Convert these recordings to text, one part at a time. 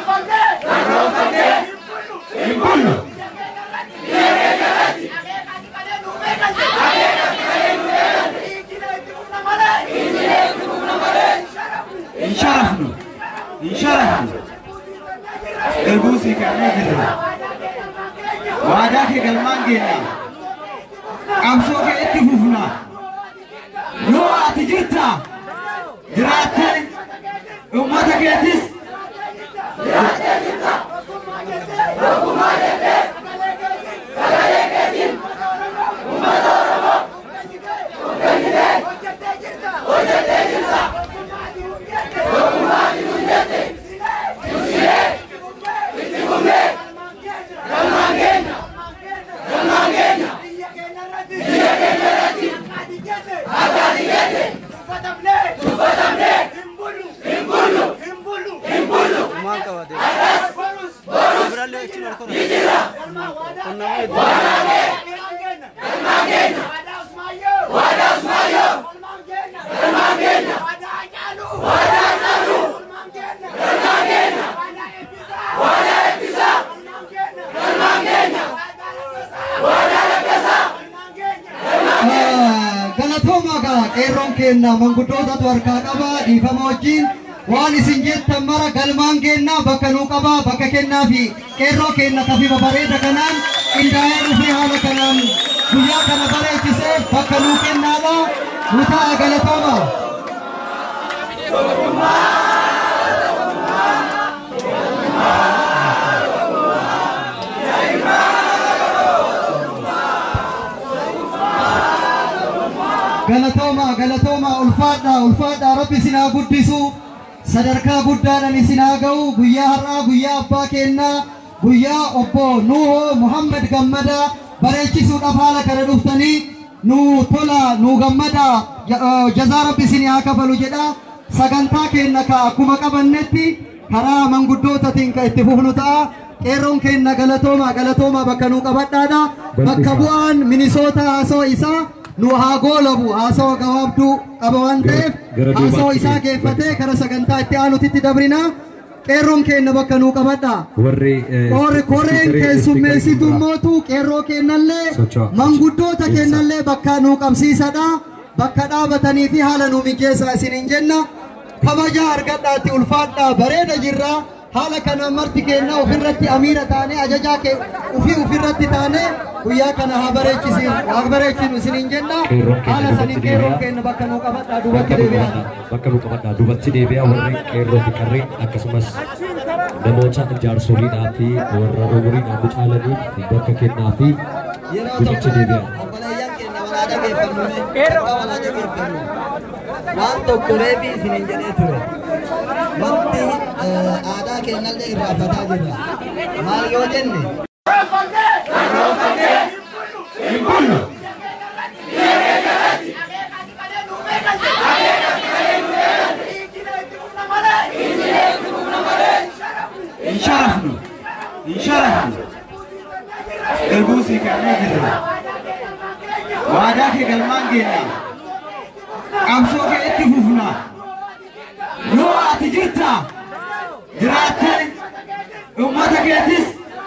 انشرفنا البوسي كمان كده وعداك قلمان جينا أمسوك اتفوفنا لو أتجرتا جراتي أمتك يتس kenna manguddoota warkaa qaba dhiifama wajjin waan isin jettan mara galmaan kenna bakka nuu qaba bakka kennaa fi qeerroo kenna kafiba bareeda kanaan qindaa'ee dhufee haala kanaan guyyaa kana bareechisee bakka nuu kennaadha nu ta'a galatooma. galatoma ulfaadha rabbi sinaa guddisu sadarkaa guddaadhaan isinaa ga'u guyyaa har'aa guyyaa abbaa kennaa guyyaa obbo Nuuhoo Muhammad Gammada bareechisuudhaaf haala kana dhuftanii nu tola nu gammada jazaa rabbi isinii haa kafalu jedha sagantaa kenna ka akkuma qabannetti karaa manguddootatiin ka itti fufnu ta'a qeerroon kenna galatooma bakka nu qabadhaadha bakka bu'aan Minisoota haasoo isaa nu haa goolabu haasoo gabaabduu qaba waan ta'eef haasoo isaa geeffatee kara sagantaa itti aanutitti dabrina qeerroon kenna bakka nuu qabadha koreen keessummeessituu mootu qeerroo kennallee manguddoota kennallee bakka nuu qabsiisadha bakka dhaabatanii fi haala nuu mijeessaa isiniin jenna kabaja argadhaatti ulfaadha bareeda jirra haala kana marti kenna ofirratti amiira taane ajajaa ke ofirratti taane guyyaa kana haa bareechinu isiniin jenna haala saniin qeerroon kenna bakka nuu qabadhaa duubatti deebi'aa warri qeerroo fi qarreen akkasumas namoota jaarsoliidhaa fi warra umuriidhaan bucaalaniif bakka kennaa fi duubatti deebi'aa. Obboleeyyan kenna walaa dhageeffannu waan tokko reebii isiniin jedhee ture wanti aadaa kennallee irraanfataa jirra maal yoo jenne انشرفنا البوسي كمان كده وعداك قلمان جينا أمسوك اتفوفنا لو أتجرتا جراتي أمتك يتس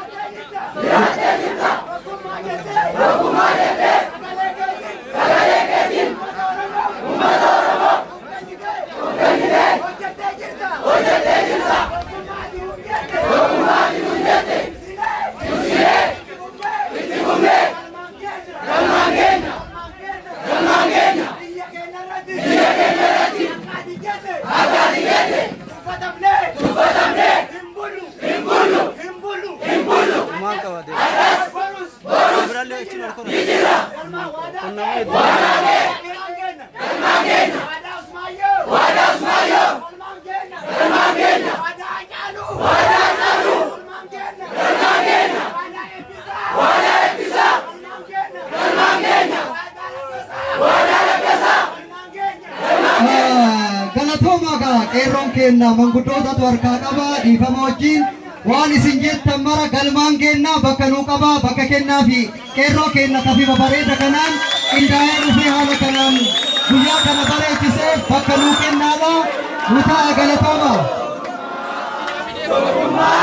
qeerroon kenna manguddoota warkaa qaba dhiifama wajjin waan isin jettan mara galmaan kenna bakka nuu qaba bakka kennaa fi qeerroo kenna kafiba bareeda kanaan qindaa'ee dhufee haala kanaan guyyaa kana bareechisee bakka nuu kennaadha nu ta'a galatooma.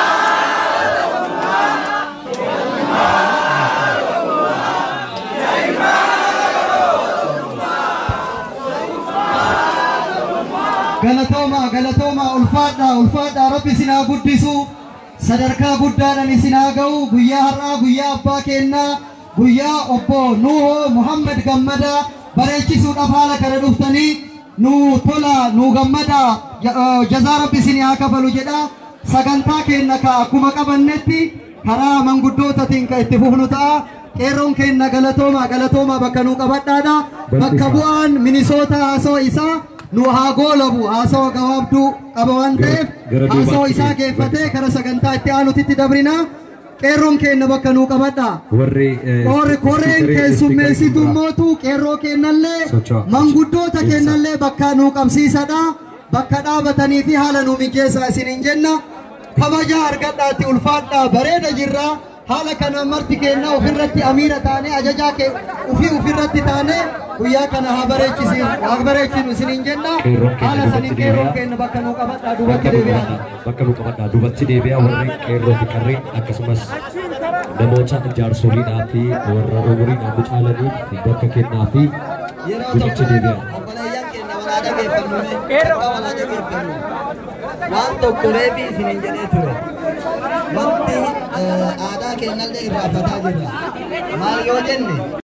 galatooma ulfaadha rabbi sinaa guddisu sadarkaa guddaadhaan isinaa ga'u guyyaa har'aa guyyaa abbaa keenyaa guyyaa obbo Nuhoo Muhammad Gammadaa bareechisuudhaaf haala kana dhuftanii nu tola nu gammada jazaa rabbi sinii kafalu jedha sagantaa keenya ka akkuma qabannetti karaa manguddootatiin ka itti fufnu ta'a qeerroon keenya galatooma bakka nu qabadhaadha bakka bu'aan Minisoota haasoo isaa nu haa goolabu haasoo gabaabduu qaba waan ta'eef haasoo isaa geeffatee kara sagantaa itti aanutitti dabrina qeerroon keenya bakka nu qabadha koreen keessummeessitu mootu qeerroo keenyallee manguddoota keenyallee bakka nu qabsiisadha bakka dhaabatanii fi haala nu mijeessaa isiniin jenna kabaja argadhaatti ulfaadha bareeda jirra haala kana marti keenya ofirratti amiira taane ajajaa kee ofirratti taane guyyaa kana haa bareechinu isiniin jenna haala saniin qeerroon keenya bakka nu qabadhaa duubatti deebi'aa warreen qeerroo fi qarreen akkasumas namoota jaarsoliidhaa fi warra umuriidhaan nu caalaniif bakka kennaa fi duubatti deebi'aa. waan tokko reebii isiniin jedhee ture wanti aadaa keenyallee irraa fataa jirra maal yoo jenne